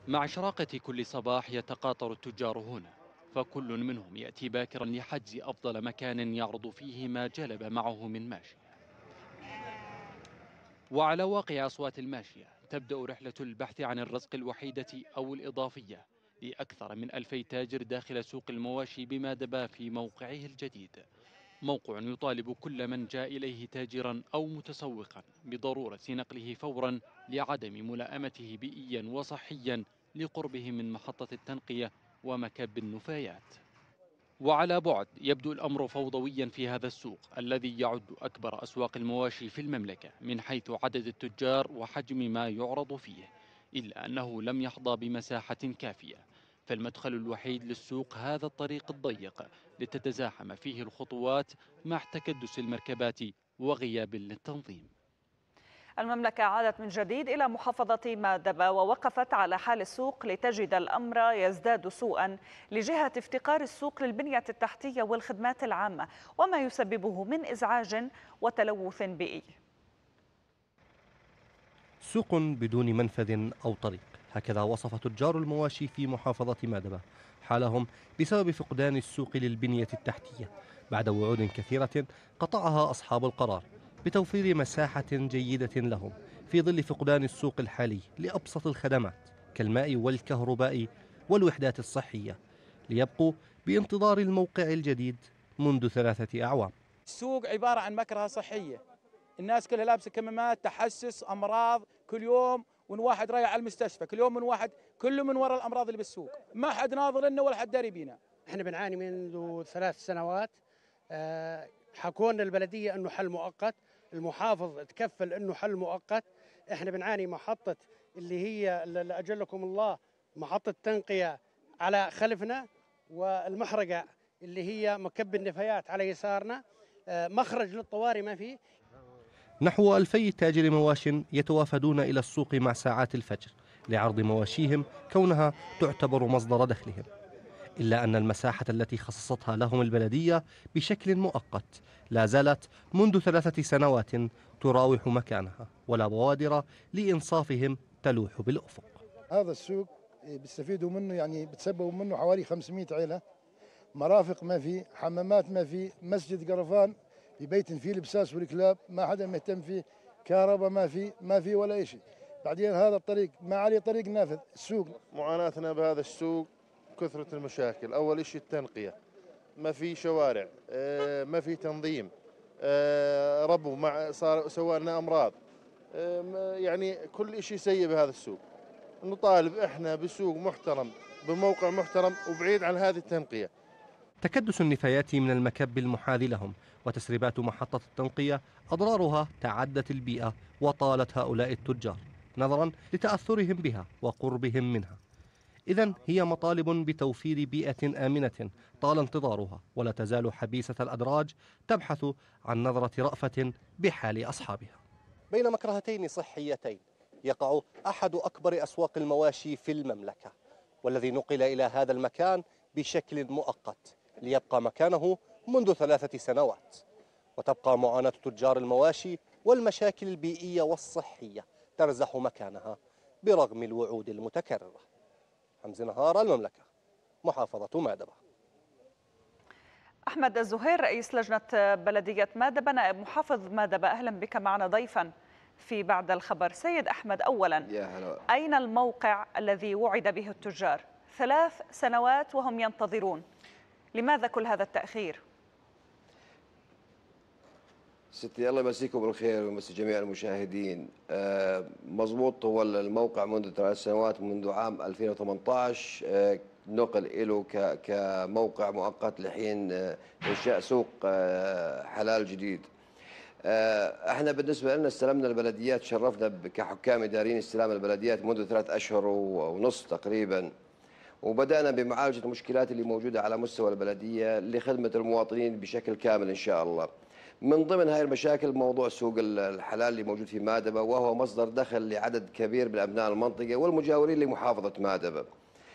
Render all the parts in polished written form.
مع إشراقة كل صباح يتقاطر التجار هنا، فكل منهم يأتي باكرا لحجز أفضل مكان يعرض فيه ما جلب معه من ماشية. وعلى واقع أصوات الماشية تبدأ رحلة البحث عن الرزق الوحيدة أو الإضافية لأكثر من 2000 تاجر داخل سوق المواشي بمادبة في موقعه الجديد. موقع يطالب كل من جاء إليه تاجرا أو متسوقا بضرورة نقله فورا لعدم ملائمته بيئيا وصحيا لقربه من محطة التنقية ومكب النفايات. وعلى بعد يبدو الأمر فوضويا في هذا السوق الذي يعد أكبر أسواق المواشي في المملكة من حيث عدد التجار وحجم ما يعرض فيه، إلا أنه لم يحظى بمساحة كافية. فالمدخل الوحيد للسوق هذا الطريق الضيق لتتزاحم فيه الخطوات مع تكدس المركبات وغياب للتنظيم. المملكة عادت من جديد إلى محافظة مادبة ووقفت على حال السوق لتجد الأمر يزداد سوءا لجهة افتقار السوق للبنية التحتية والخدمات العامة وما يسببه من إزعاج وتلوث بيئي. سوق بدون منفذ أو طريق، هكذا وصف تجار المواشي في محافظة مادبة حالهم بسبب فقدان السوق للبنية التحتية بعد وعود كثيرة قطعها أصحاب القرار بتوفير مساحة جيدة لهم في ظل فقدان السوق الحالي لأبسط الخدمات كالماء والكهرباء والوحدات الصحية، ليبقوا بانتظار الموقع الجديد منذ 3 أعوام. السوق عبارة عن مكرهة صحية، الناس كلها لابسة كمامات، تحسس، أمراض كل يوم، ومن واحد رايح على المستشفى كل يوم، من واحد كله من وراء الأمراض اللي بالسوق، ما حد ناظر لنا ولا حد داري بينا. احنا بنعاني منذ 3 سنوات. حكوا لنا البلدية انه حل مؤقت، المحافظ تكفل انه حل مؤقت. احنا بنعاني محطة اللي هي لأجلكم الله محطة تنقية على خلفنا، والمحرقة اللي هي مكب النفايات على يسارنا، مخرج للطوارئ ما فيه. نحو 2000 تاجر مواش يتوافدون إلى السوق مع ساعات الفجر لعرض مواشيهم كونها تعتبر مصدر دخلهم، إلا أن المساحة التي خصصتها لهم البلدية بشكل مؤقت لا زالت منذ 3 سنوات تراوح مكانها ولا بوادر لإنصافهم تلوح بالأفق. هذا السوق بيستفيدوا منه، يعني بتسببوا منه حوالي 500 عيلة. مرافق ما في، حمامات ما في، مسجد قرفان ببيت فيه البساس والكلاب ما حدا مهتم فيه، كهرباء ما في ولا شيء. بعدين هذا الطريق ما عليه طريق نافذ. السوق معاناتنا بهذا السوق كثرة المشاكل. أول شيء التنقية، ما في شوارع، ما في تنظيم، ربو مع صار سوى لنا أمراض، يعني كل شيء سيء بهذا السوق. نطالب إحنا بسوق محترم بموقع محترم وبعيد عن هذه التنقية. تكدس النفايات من المكب المحاذي لهم وتسريبات محطة التنقية أضرارها تعدت البيئة وطالت هؤلاء التجار نظرا لتأثرهم بها وقربهم منها. إذن هي مطالب بتوفير بيئة آمنة طال انتظارها، ولا تزال حبيسة الأدراج تبحث عن نظرة رأفة بحال أصحابها. بين مكرهتين صحيتين يقع أحد أكبر أسواق المواشي في المملكة، والذي نقل إلى هذا المكان بشكل مؤقت ليبقى مكانه منذ 3 سنوات، وتبقى معاناة تجار المواشي والمشاكل البيئية والصحية ترزح مكانها برغم الوعود المتكررة. حمزة نهار، المملكة، محافظة مادبة. أحمد الزهير رئيس لجنة بلدية مادبة نائب محافظ مادبة، أهلا بك معنا ضيفا في بعد الخبر. سيد أحمد، أولا أين الموقع الذي وعد به التجار؟ 3 سنوات وهم ينتظرون، لماذا كل هذا التأخير؟ ستي الله يمسيكم بالخير ويمسي جميع المشاهدين. مضبوط، هو الموقع منذ 3 سنوات، منذ عام 2018 نقل له كموقع مؤقت لحين إنشاء سوق حلال جديد. احنا بالنسبة لنا استلمنا البلديات، شرفنا كحكام إداريين استلام البلديات منذ 3 أشهر ونصف تقريبا، وبدأنا بمعالجة المشكلات اللي موجودة على مستوى البلدية لخدمة المواطنين بشكل كامل إن شاء الله. من ضمن هاي المشاكل موضوع سوق الحلال اللي موجود في مادبة، وهو مصدر دخل لعدد كبير من أبناء المنطقة والمجاورين لمحافظة مادبة.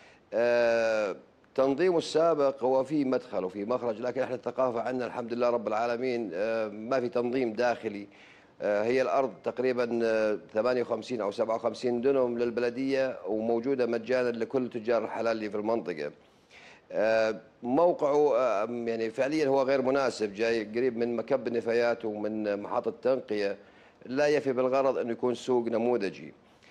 تنظيمه السابق هو في مدخل وفي مخرج، لكن احنا الثقافة عندنا الحمد لله رب العالمين ما في تنظيم داخلي، هي الأرض تقريبا 58 أو 57 دنم للبلدية، وموجودة مجانا لكل تجار الحلال اللي في المنطقة. موقعه يعني فعليا هو غير مناسب، جاي قريب من مكب النفايات ومن محطة تنقية، لا يفي بالغرض أنه يكون سوق نموذجي.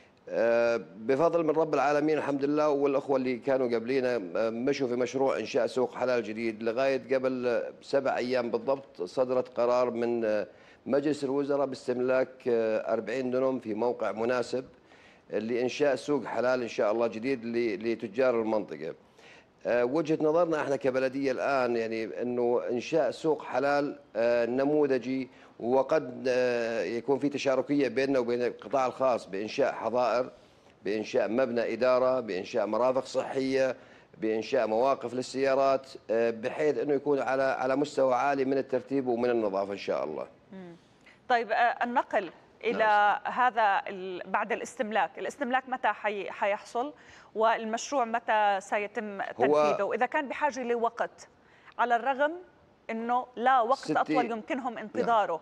بفضل من رب العالمين الحمد لله، والأخوة اللي كانوا قبلينا مشوا في مشروع إنشاء سوق حلال جديد. لغاية قبل 7 أيام بالضبط صدرت قرار من مجلس الوزراء باستملاك 40 دنم في موقع مناسب لإنشاء سوق حلال إن شاء الله جديد لتجار المنطقة. وجهة نظرنا احنا كبلدية الآن يعني أنه إنشاء سوق حلال نموذجي، وقد يكون في تشاركية بيننا وبين القطاع الخاص بإنشاء حظائر، بإنشاء مبنى إدارة، بإنشاء مرافق صحية، بإنشاء مواقف للسيارات، بحيث أنه يكون على مستوى عالي من الترتيب ومن النظافة إن شاء الله. طيب النقل إلى هذا بعد الاستملاك متى حيحصل، والمشروع متى سيتم تنفيذه؟ وإذا كان بحاجة لوقت، على الرغم أنه لا وقت أطول يمكنهم انتظاره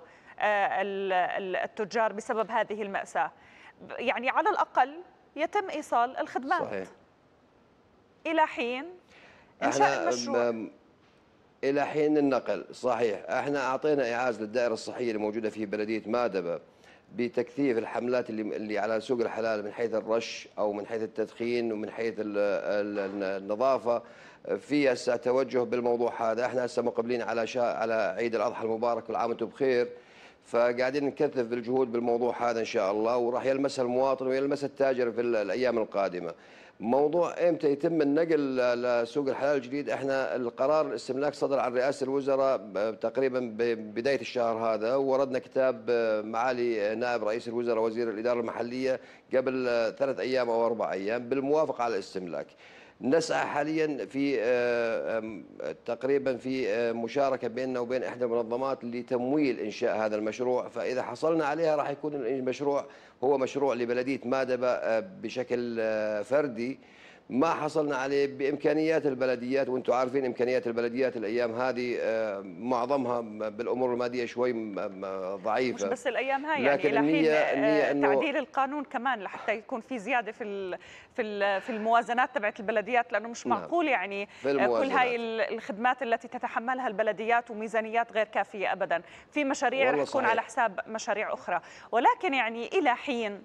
التجار بسبب هذه المأساة، يعني على الأقل يتم إيصال الخدمات. صحيح. إلى حين إنشاء المشروع، إلى حين النقل. صحيح. احنا أعطينا إعاز للدائرة الصحية اللي موجودة في بلدية مادبة بتكثيف الحملات اللي على سوق الحلال، من حيث الرش أو من حيث التدخين ومن حيث النظافة. في هسه توجه بالموضوع هذا. احنا هسه مقبلين على عيد الأضحى المبارك، كل عام وانتم بخير. فقاعدين نكثف بالجهود بالموضوع هذا إن شاء الله، وراح يلمسها المواطن ويلمسها التاجر في الأيام القادمة. موضوع امتى يتم النقل لسوق الحلال الجديد، احنا القرار الاستملاك صدر عن رئاسة الوزراء تقريبا ببداية الشهر هذا، ووردنا كتاب معالي نائب رئيس الوزراء وزير الإدارة المحلية قبل 3 أيام أو 4 أيام بالموافقة على الاستملاك. نسعى حاليا في تقريبا في مشاركة بيننا وبين إحدى المنظمات لتمويل إنشاء هذا المشروع، فإذا حصلنا عليها راح يكون المشروع هو مشروع لبلدية مادبة بشكل فردي. ما حصلنا عليه بإمكانيات البلديات، وانتم عارفين إمكانيات البلديات الأيام هذه معظمها بالأمور المادية شوي ضعيفة. مش بس الأيام هاي، يعني إلى حين تعديل القانون كمان لحتى يكون في زيادة في الموازنات تبعت البلديات، لأنه مش معقول يعني كل هاي الخدمات التي تتحملها البلديات وميزانيات غير كافية أبدا، في مشاريع رح تكون على حساب مشاريع أخرى. ولكن يعني إلى حين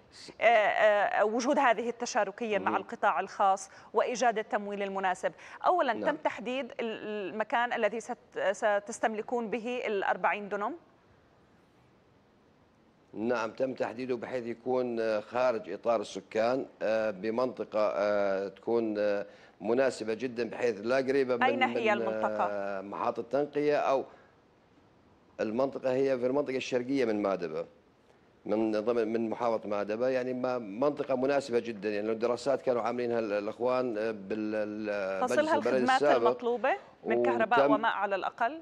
وجود هذه التشاركية مع القطاع الخاص وإيجاد التمويل المناسب، أولا تم تحديد المكان الذي ستستملكون به 40 دنم؟ نعم تم تحديده بحيث يكون خارج إطار السكان، بمنطقة تكون مناسبة جدا، بحيث لا قريبة من أين هي المنطقة؟ محطة تنقية، أو المنطقة هي في المنطقة الشرقية من مادبة، من محافظة مادبة، يعني منطقة مناسبة جدا. يعني الدراسات كانوا عاملينها الأخوان بالمجلس تصلها البلدي الخدمات السابق المطلوبة من كهرباء وماء على الأقل؟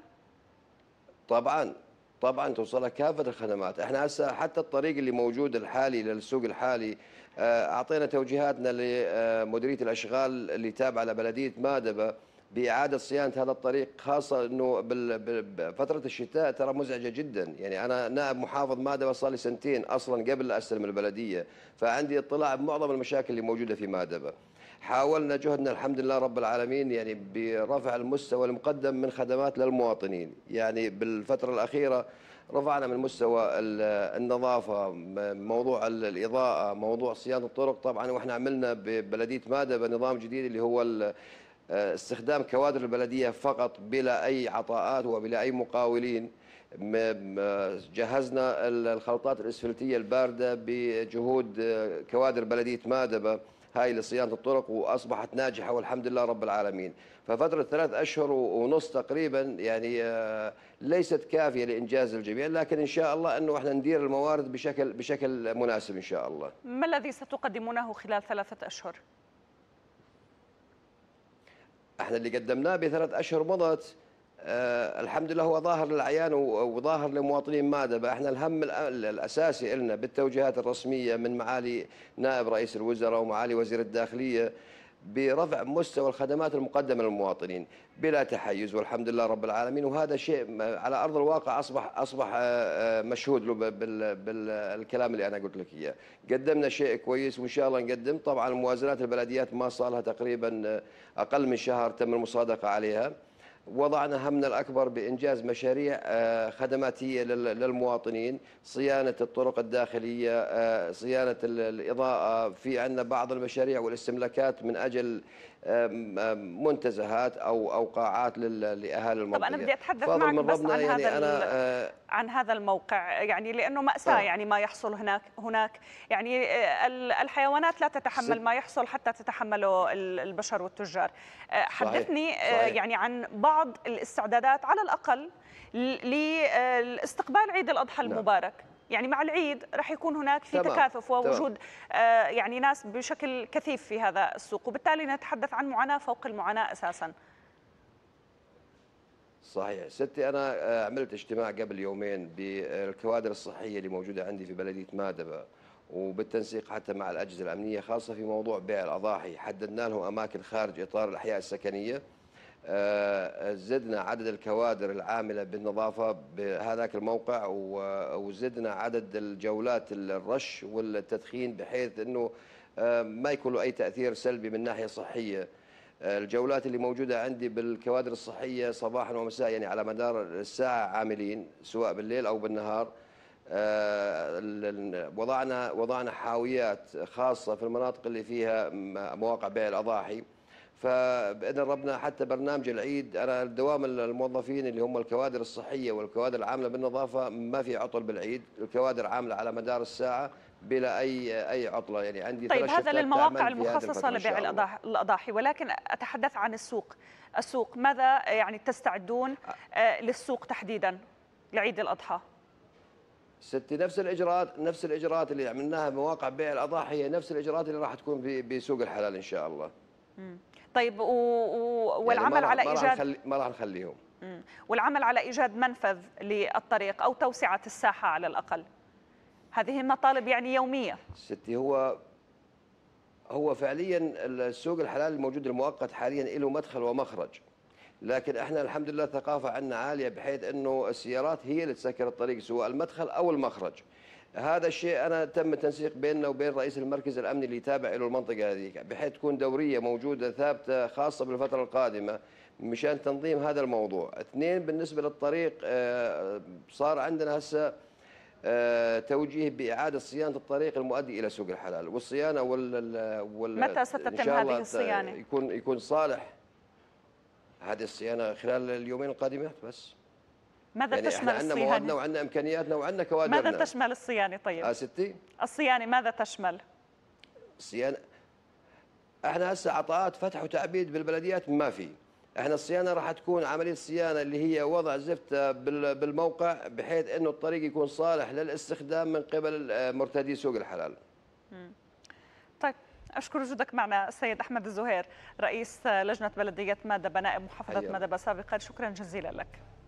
طبعا توصلها كافة الخدمات. احنا هسه حتى الطريق اللي موجود الحالي للسوق الحالي أعطينا توجيهاتنا لمديرية الأشغال اللي تابعة لبلدية مادبة بإعادة صيانة هذا الطريق، خاصة أنه بفترة الشتاء ترى مزعجة جدا. يعني أنا نائب محافظ مادبة صار لي 2 سنين أصلا قبل لا أستلم البلدية، فعندي اطلاع بمعظم المشاكل اللي موجودة في مادبة. حاولنا جهدنا الحمد لله رب العالمين يعني برفع المستوى المقدم من خدمات للمواطنين. يعني بالفترة الأخيرة رفعنا من مستوى النظافة، موضوع الإضاءة، موضوع صيانة الطرق. طبعا وإحنا عملنا ببلدية مادبة نظام جديد اللي هو استخدام كوادر البلدية فقط بلا أي عطاءات وبلا أي مقاولين. جهزنا الخلطات الإسفلتية الباردة بجهود كوادر بلدية مادبة هاي لصيانة الطرق، وأصبحت ناجحة والحمد لله رب العالمين. ففترة 3 أشهر ونص تقريبا يعني ليست كافية لإنجاز الجميع، لكن إن شاء الله أنه إحنا ندير الموارد بشكل مناسب إن شاء الله. ما الذي ستقدمونه خلال 3 أشهر؟ احنا اللي قدمناه ب3 أشهر مضت الحمد لله هو ظاهر للعيان وظاهر لمواطنين مادبة. احنا الهم الأساسي لنا بالتوجيهات الرسمية من معالي نائب رئيس الوزراء ومعالي وزير الداخلية برفع مستوى الخدمات المقدمة للمواطنين بلا تحيز، والحمد لله رب العالمين. وهذا شيء على أرض الواقع أصبح مشهود له بالكلام اللي أنا قلت لك إياه. قدمنا شيء كويس وإن شاء الله نقدم. طبعا موازنات البلديات ما صار لها تقريبا أقل من شهر تم المصادقة عليها. وضعنا همنا الأكبر بإنجاز مشاريع خدماتية للمواطنين، صيانة الطرق الداخلية، صيانة الإضاءة، في عندنا بعض المشاريع والاستملاكات من أجل منتزهات أو قاعات لأهالي المنطقة. طب أنا بدي أتحدث معك بس عن يعني عن هذا الموقع، يعني لأنه مأساة يعني ما يحصل هناك يعني الحيوانات لا تتحمل ما يحصل حتى تتحمله البشر والتجار. حدثني صحيح. يعني عن بعض الاستعدادات على الأقل لاستقبال عيد الأضحى المبارك. يعني مع العيد رح يكون هناك في تكاثف ووجود يعني ناس بشكل كثيف في هذا السوق، وبالتالي نتحدث عن معاناة فوق المعاناة أساساً. صحيح ستي، أنا عملت اجتماع قبل يومين بالكوادر الصحية اللي موجودة عندي في بلدية مادبة، وبالتنسيق حتى مع الأجهزة الأمنية، خاصة في موضوع بيع الأضاحي. حددنا لهم أماكن خارج إطار الأحياء السكنية، زدنا عدد الكوادر العاملة بالنظافة بهذاك الموقع، وزدنا عدد الجولات الرش والتدخين بحيث أنه ما يكون له أي تأثير سلبي من ناحية صحية. الجولات اللي موجودة عندي بالكوادر الصحية صباحا ومساء، يعني على مدار الساعة عاملين سواء بالليل أو بالنهار. وضعنا حاويات خاصة في المناطق اللي فيها مواقع بيع الأضاحي. فبإذن ربنا حتى برنامج العيد، أنا دوام الموظفين اللي هم الكوادر الصحية والكوادر العاملة بالنظافة ما في عطل بالعيد، الكوادر عاملة على مدار الساعة بلا أي عطلة. يعني عندي طيب هذا للمواقع المخصصة لبيع الأضاحي، ولكن أتحدث عن السوق ماذا يعني تستعدون للسوق تحديدا لعيد الأضحى؟ ستي نفس الإجراءات اللي عملناها بمواقع بيع الأضاحي هي نفس الإجراءات اللي راح تكون بسوق الحلال إن شاء الله. طيب والعمل يعني على إيجاد ما راح نخليهم. والعمل على إيجاد منفذ للطريق أو توسعة الساحة على الأقل، هذه المطالب يعني يومية. ستي هو فعليا السوق الحلال الموجود المؤقت حاليا له مدخل ومخرج، لكن احنا الحمد لله الثقافة عندنا عالية بحيث انه السيارات هي اللي تسكر الطريق سواء المدخل او المخرج. هذا الشيء أنا تم التنسيق بيننا وبين رئيس المركز الأمني اللي يتابع له المنطقة هذه، بحيث تكون دورية موجودة ثابتة خاصة بالفترة القادمة مشان تنظيم هذا الموضوع. اثنين، بالنسبة للطريق صار عندنا هسه توجيه بإعادة صيانة الطريق المؤدي إلى سوق الحلال، والصيانة متى ستتم هذه الصيانة؟ يكون صالح هذه الصيانة خلال اليومين القادمات بس. ماذا يعني تشمل عندنا الصيانة؟ موادنا وعندنا إمكانياتنا وعندنا كوادرنا. ماذا تشمل الصيانة طيب؟ ستي؟ الصيانة ماذا تشمل؟ الصيانة احنا هسه عطاءات فتح وتعبيد بالبلديات ما في. احنا الصيانة راح تكون عملية صيانة اللي هي وضع زفتة بالموقع بحيث انه الطريق يكون صالح للاستخدام من قبل مرتدي سوق الحلال. طيب أشكر وجودك معنا السيد أحمد الزهير رئيس لجنة بلدية مادبة نائب محافظة مادبة سابقا، شكرا جزيلا لك.